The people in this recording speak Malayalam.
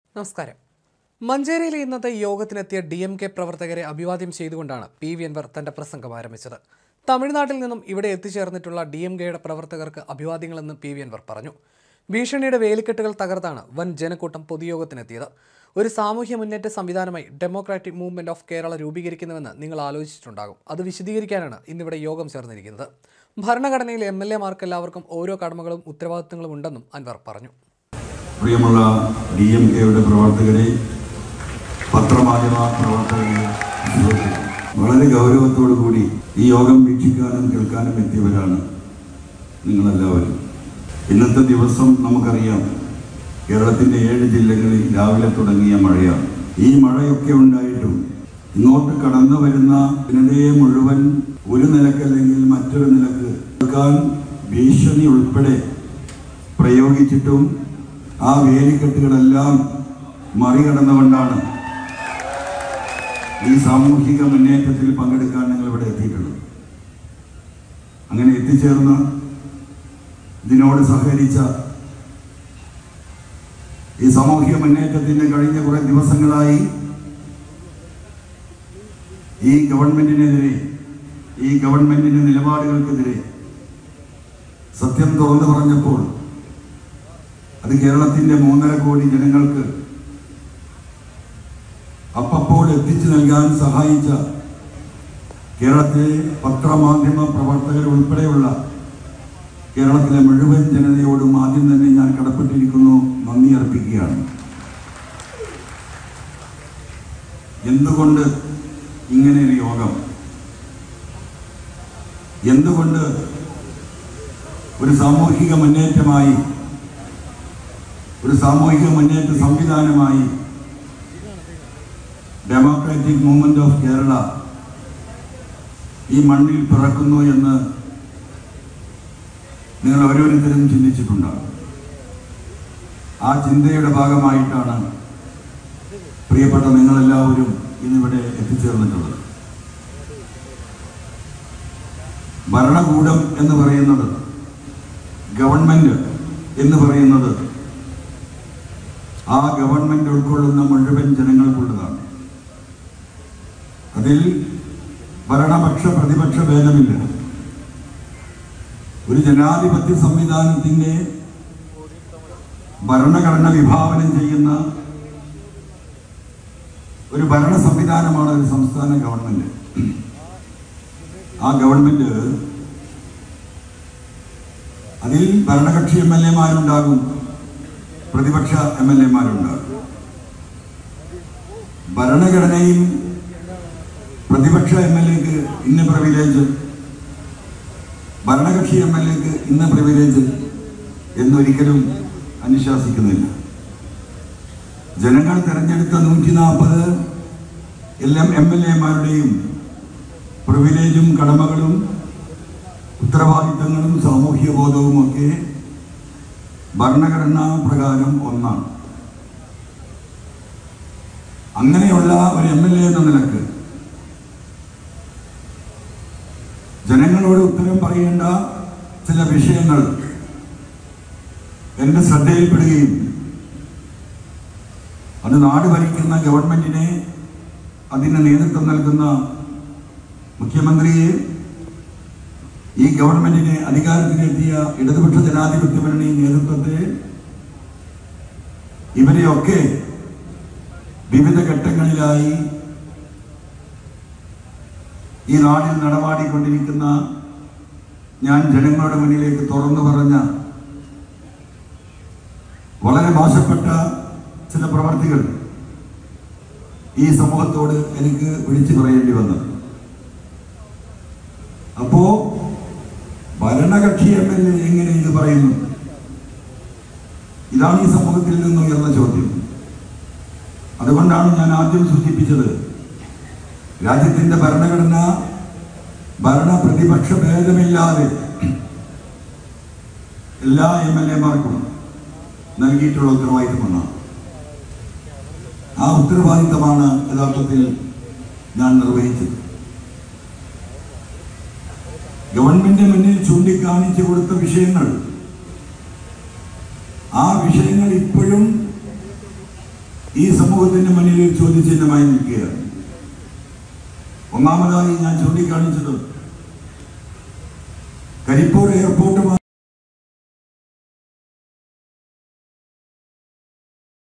നമസ്കാരം. മഞ്ചേരിയിലെ ഇന്നത്തെ യോഗത്തിനെത്തിയ DMK പ്രവർത്തകരെ അഭിവാദ്യം ചെയ്തുകൊണ്ടാണ് PV അൻവർ തന്റെ പ്രസംഗം ആരംഭിച്ചത്. തമിഴ്നാട്ടിൽ നിന്നും ഇവിടെ എത്തിച്ചേർന്നിട്ടുള്ള DMKയുടെ പ്രവർത്തകർക്ക് അഭിവാദ്യങ്ങളെന്ന് PV അൻവർ പറഞ്ഞു. ഭീഷണിയുടെ വേലിക്കെട്ടുകൾ തകർത്താണ് വൻ ജനക്കൂട്ടം പൊതുയോഗത്തിനെത്തിയത്. ഒരു സാമൂഹ്യ മുന്നേറ്റ സംവിധാനമായി ഡെമോക്രാറ്റിക് മൂവ്മെന്റ് ഓഫ് കേരള രൂപീകരിക്കുന്നുവെന്ന് നിങ്ങൾ ആലോചിച്ചിട്ടുണ്ടാകും. അത് വിശദീകരിക്കാനാണ് ഇന്നിവിടെ യോഗം ചേർന്നിരിക്കുന്നത്. ഭരണഘടനയിലെ MLA-മാർക്ക് എല്ലാവർക്കും ഓരോ കടമകളും ഉത്തരവാദിത്തങ്ങളും ഉണ്ടെന്നും അൻവർ പറഞ്ഞു. പ്രിയമുള്ള DMKയുടെ പ്രവർത്തകരെ, പത്രമാധ്യമ പ്രവർത്തകരെ, വളരെ ഗൗരവത്തോടു കൂടി ഈ യോഗം വീക്ഷിക്കാനും കേൾക്കാനും എത്തിയവരാണ് നിങ്ങളെല്ലാവരും. ഇന്നത്തെ ദിവസം നമുക്കറിയാം, കേരളത്തിൻ്റെ 7 ജില്ലകളിൽ രാവിലെ തുടങ്ങിയ മഴയാണ്. ഈ മഴയൊക്കെ ഉണ്ടായിട്ടും ഇങ്ങോട്ട് കടന്നു വരുന്ന ജനതയെ മുഴുവൻ ഒരു നിലക്കല്ലെങ്കിൽ മറ്റൊരു നിലക്ക് കേൾക്കാൻ ഭീഷണി ഉൾപ്പെടെ പ്രയോഗിച്ചിട്ടും ആ വേലിക്കെട്ടുകളെല്ലാം മറികടന്നുകൊണ്ടാണ് ഈ സാമൂഹിക മുന്നേറ്റത്തിൽ പങ്കെടുക്കാൻ നിങ്ങൾ ഇവിടെ എത്തിയിട്ടുള്ളത്. അങ്ങനെ എത്തിച്ചേർന്ന് ഇതിനോട് സഹകരിച്ച ഈ സാമൂഹിക മുന്നേറ്റത്തിന്റെ കഴിഞ്ഞ കുറെ ദിവസങ്ങളായി ഈ ഗവൺമെന്റിനെതിരെ, ഈ ഗവൺമെന്റിന്റെ നിലപാടുകൾക്കെതിരെ സത്യം തുറന്നു പറഞ്ഞപ്പോൾ അത് കേരളത്തിന്റെ 3.5 കോടി ജനങ്ങൾക്ക് അപ്പോൾ എത്തിച്ചു നൽകാൻ സഹായിച്ച കേരളത്തിലെ പത്രമാധ്യമ പ്രവർത്തകർ ഉൾപ്പെടെയുള്ള കേരളത്തിലെ മുഴുവൻ ജനതയോടും ആദ്യം തന്നെ ഞാൻ കടപ്പെട്ടിരിക്കുന്നു, നന്ദി അർപ്പിക്കുകയാണ്. എന്തുകൊണ്ട് ഇങ്ങനെയൊരു യോഗം? എന്തുകൊണ്ട് ഒരു സാമൂഹിക മുന്നേറ്റമായി, ഒരു സാമൂഹിക മുന്നേറ്റ സംവിധാനമായി ഡെമോക്രാറ്റിക് മൂവ്മെന്റ് ഓഫ് കേരള ഈ മണ്ണിൽ പിറക്കുന്നു എന്ന് നിങ്ങൾ ഓരോരുത്തരും ചിന്തിച്ചിട്ടുണ്ടാകും. ആ ചിന്തയുടെ ഭാഗമായിട്ടാണ് പ്രിയപ്പെട്ട നിങ്ങളെല്ലാവരും ഇന്നിവിടെ എത്തിച്ചേർന്നിട്ടുള്ളത്. ഭരണകൂടം എന്ന് പറയുന്നത്, ഗവൺമെന്റ് എന്ന് പറയുന്നത് ആ ഗവൺമെന്റ് ഉൾക്കൊള്ളുന്ന മുഴുവൻ ജനങ്ങൾക്കുള്ളതാണ്. അതിൽ ഭരണപക്ഷ പ്രതിപക്ഷ ഭേദമില്ല. ഒരു ജനാധിപത്യ സംവിധാനത്തിന്റെ ഭരണഘടന വിഭാവനം ചെയ്യുന്ന ഒരു ഭരണ സംവിധാനമാണ് ഒരു സംസ്ഥാന ഗവൺമെന്റ്. ആ ഗവൺമെന്റ്, അതിൽ ഭരണകക്ഷി MLA-മാരുണ്ടാകും, പ്രതിപക്ഷ MLA-മാരുണ്ടാകും. ഭരണഘടനയിൽ പ്രതിപക്ഷ MLA-ക്ക് ഇന്ന പ്രിവിലേജ്, ഭരണകക്ഷി MLA-ക്ക് ഇന്ന പ്രിവിലേജ് എന്നൊരിക്കലും അനുശാസിക്കുന്നില്ല. ജനങ്ങൾ തെരഞ്ഞെടുത്ത 140 എല്ലാ MLA-മാരുടെയും പ്രിവിലേജും കടമകളും ഉത്തരവാദിത്തങ്ങളും സാമൂഹ്യ ബോധവും ഒക്കെ ഭരണഘടനാ പ്രകാരം ഒന്നാണ്. അങ്ങനെയുള്ള ഒരു MLA എന്ന നിലക്ക് ജനങ്ങളോട് ഉത്തരം പറയേണ്ട ചില വിഷയങ്ങൾ എൻ്റെ ശ്രദ്ധയിൽപ്പെടുകയും അത് നാട് ഭരിക്കുന്ന ഗവൺമെന്റിനെ, അതിന് നേതൃത്വം നൽകുന്ന മുഖ്യമന്ത്രിയെ, ഈ ഗവൺമെന്റിനെ അധികാരത്തിലെത്തിയ ഇടതുപക്ഷ ജനാധിപത്യ മുന്നണി നേതൃത്വത്തെ, ഇവരെയൊക്കെ വിവിധ ഘട്ടങ്ങളിലായി ഈ നാടിൽ നടമാടിക്കൊണ്ടിരിക്കുന്ന ഞാൻ ജനങ്ങളുടെ മുന്നിലേക്ക് തുറന്നു പറഞ്ഞ വളരെ മോശപ്പെട്ട ചില പ്രവർത്തികൾ ഈ സമൂഹത്തോട് എനിക്ക് വിളിച്ചു പറയേണ്ടി വന്നു. അപ്പോ ഭരണകക്ഷി MLA എങ്ങനെ ഇത് പറയുന്നു? ഇതാണ് ഈ സമൂഹത്തിൽ നിന്ന് ഉയർന്ന ചോദ്യം. അതുകൊണ്ടാണ് ഞാൻ ആദ്യം സൂചിപ്പിച്ചത്, രാജ്യത്തിന്റെ ഭരണഘടന ഭരണ പ്രതിപക്ഷ ഭേദമില്ലാതെ എല്ലാ MLA-മാർക്കും നൽകിയിട്ടുള്ള ഉത്തരവാദിത്തമാണ്. ആ ഉത്തരവാദിത്തമാണ് യഥാർത്ഥത്തിൽ ഞാൻ നിർവഹിച്ചത്. ഗവൺമെന്റ് മുന്നിൽ ചൂണ്ടിക്കാണിച്ചു കൊടുത്ത വിഷയങ്ങൾ, ആ വിഷയങ്ങൾ ഇപ്പോഴും ഈ സമൂഹത്തിന്റെ മുന്നിൽ ഒരു ചോദ്യചിഹ്നമായി നിൽക്കുകയാണ്. ഒന്നാമതായി ഞാൻ ചൂണ്ടിക്കാണിച്ചത് കരിപ്പൂർ എയർപോർട്ട്